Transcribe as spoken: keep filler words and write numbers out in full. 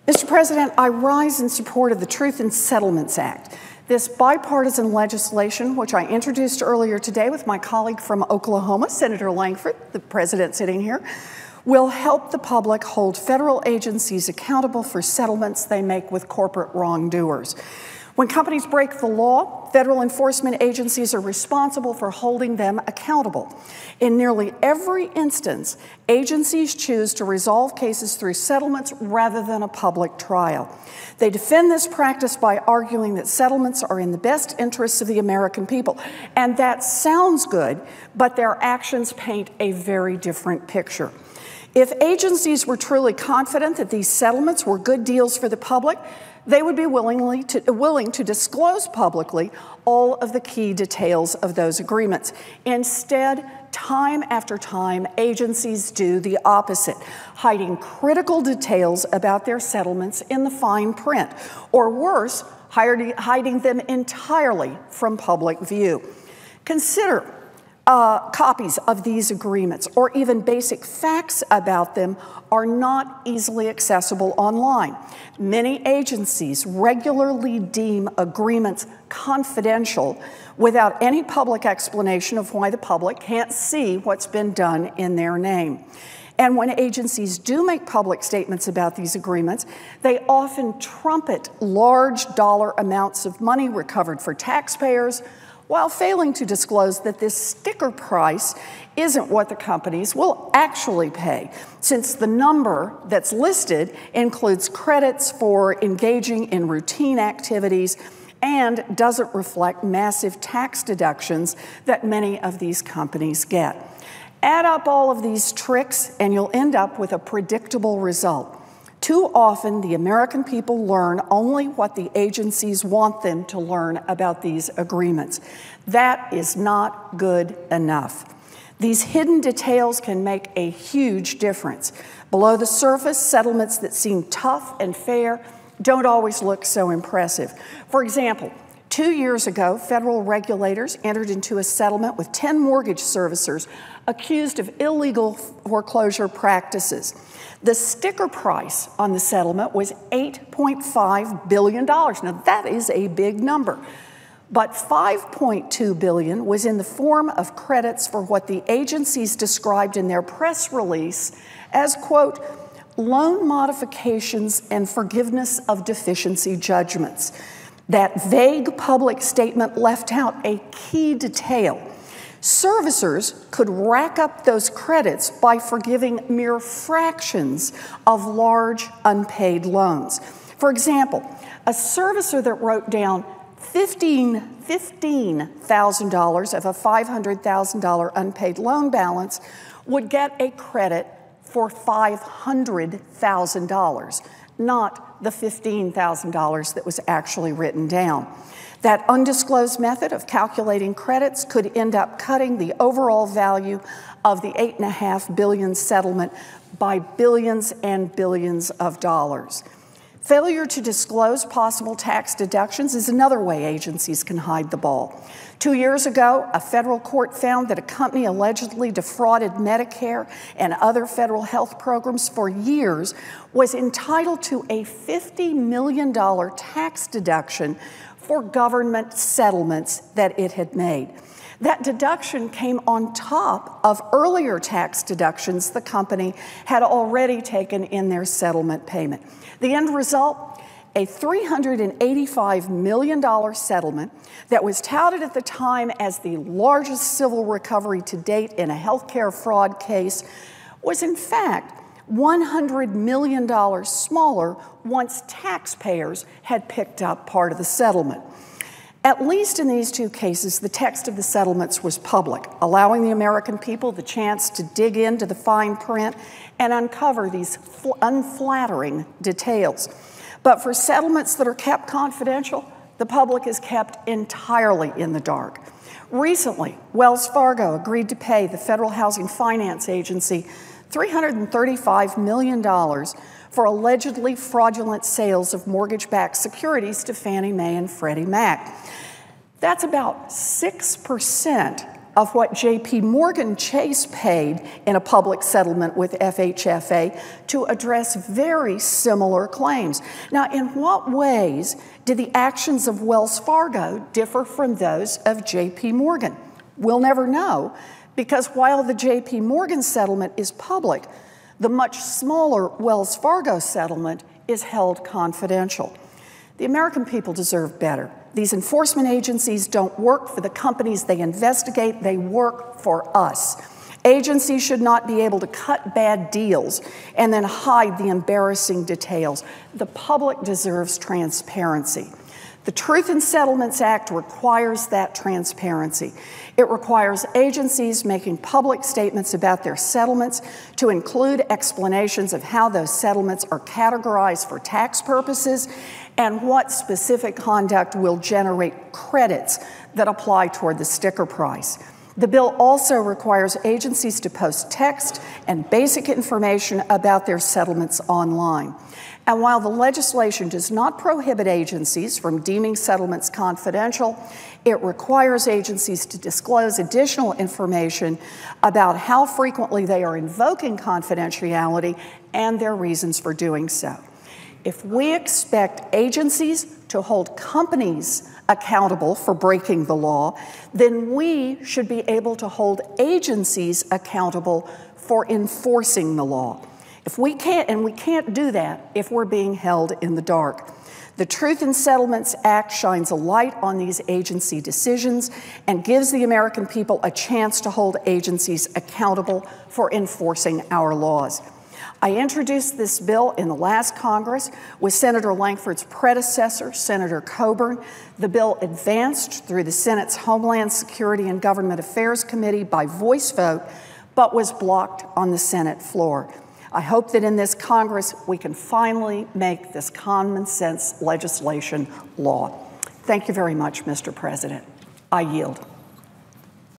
Mister President, I rise in support of the Truth in Settlements Act. This bipartisan legislation, which I introduced earlier today with my colleague from Oklahoma, Senator Langford, the president sitting here, will help the public hold federal agencies accountable for settlements they make with corporate wrongdoers. When companies break the law, federal enforcement agencies are responsible for holding them accountable. In nearly every instance, agencies choose to resolve cases through settlements rather than a public trial. They defend this practice by arguing that settlements are in the best interests of the American people. And that sounds good, but their actions paint a very different picture. If agencies were truly confident that these settlements were good deals for the public, they would be willingly to, willing to disclose publicly all of the key details of those agreements. Instead, time after time, agencies do the opposite, hiding critical details about their settlements in the fine print, or worse, hiding them entirely from public view. Consider Uh, copies of these agreements, or even basic facts about them, are not easily accessible online. Many agencies regularly deem agreements confidential without any public explanation of why the public can't see what's been done in their name. And when agencies do make public statements about these agreements, they often trumpet large dollar amounts of money recovered for taxpayers, while failing to disclose that this sticker price isn't what the companies will actually pay, since the number that's listed includes credits for engaging in routine activities and doesn't reflect massive tax deductions that many of these companies get. Add up all of these tricks and you'll end up with a predictable result. Too often, the American people learn only what the agencies want them to learn about these agreements. That is not good enough. These hidden details can make a huge difference. Below the surface, settlements that seem tough and fair don't always look so impressive. For example, two years ago, federal regulators entered into a settlement with ten mortgage servicers accused of illegal foreclosure practices. The sticker price on the settlement was eight point five billion dollars. Now, that is a big number. But five point two billion dollars was in the form of credits for what the agencies described in their press release as, quote, loan modifications and forgiveness of deficiency judgments. That vague public statement left out a key detail. Servicers could rack up those credits by forgiving mere fractions of large unpaid loans. For example, a servicer that wrote down fifteen thousand dollars of a five hundred thousand dollar unpaid loan balance would get a credit for five hundred thousand dollars, not the fifteen thousand dollars that was actually written down. That undisclosed method of calculating credits could end up cutting the overall value of the eight point five billion dollars settlement by billions and billions of dollars. Failure to disclose possible tax deductions is another way agencies can hide the ball. Two years ago, a federal court found that a company allegedly defrauded Medicare and other federal health programs for years was entitled to a fifty million dollars tax deduction for government settlements that it had made. That deduction came on top of earlier tax deductions the company had already taken in their settlement payment. The end result, a three hundred eighty-five million dollars settlement that was touted at the time as the largest civil recovery to date in a healthcare fraud case, was in fact one hundred million dollars smaller once taxpayers had picked up part of the settlement. At least in these two cases, the text of the settlements was public, allowing the American people the chance to dig into the fine print and uncover these unflattering details. But for settlements that are kept confidential, the public is kept entirely in the dark. Recently, Wells Fargo agreed to pay the Federal Housing Finance Agency three hundred thirty-five million dollars for allegedly fraudulent sales of mortgage-backed securities to Fannie Mae and Freddie Mac. That's about six percent of what J P Morgan Chase paid in a public settlement with F H F A to address very similar claims. Now, in what ways did the actions of Wells Fargo differ from those of J P Morgan? We'll never know, because while the J P Morgan settlement is public, the much smaller Wells Fargo settlement is held confidential. The American people deserve better. These enforcement agencies don't work for the companies they investigate, they work for us. Agencies should not be able to cut bad deals and then hide the embarrassing details. The public deserves transparency. The Truth in Settlements Act requires that transparency. It requires agencies making public statements about their settlements to include explanations of how those settlements are categorized for tax purposes and what specific conduct will generate credits that apply toward the sticker price. The bill also requires agencies to post text and basic information about their settlements online. And while the legislation does not prohibit agencies from deeming settlements confidential, it requires agencies to disclose additional information about how frequently they are invoking confidentiality and their reasons for doing so. If we expect agencies to hold companies accountable for breaking the law, then we should be able to hold agencies accountable for enforcing the law. If we can't, and we can't do that if we're being held in the dark. The Truth in Settlements Act shines a light on these agency decisions and gives the American people a chance to hold agencies accountable for enforcing our laws. I introduced this bill in the last Congress with Senator Lankford's predecessor, Senator Coburn. The bill advanced through the Senate's Homeland Security and Government Affairs Committee by voice vote, but was blocked on the Senate floor. I hope that in this Congress we can finally make this common sense legislation law. Thank you very much, Mister President. I yield.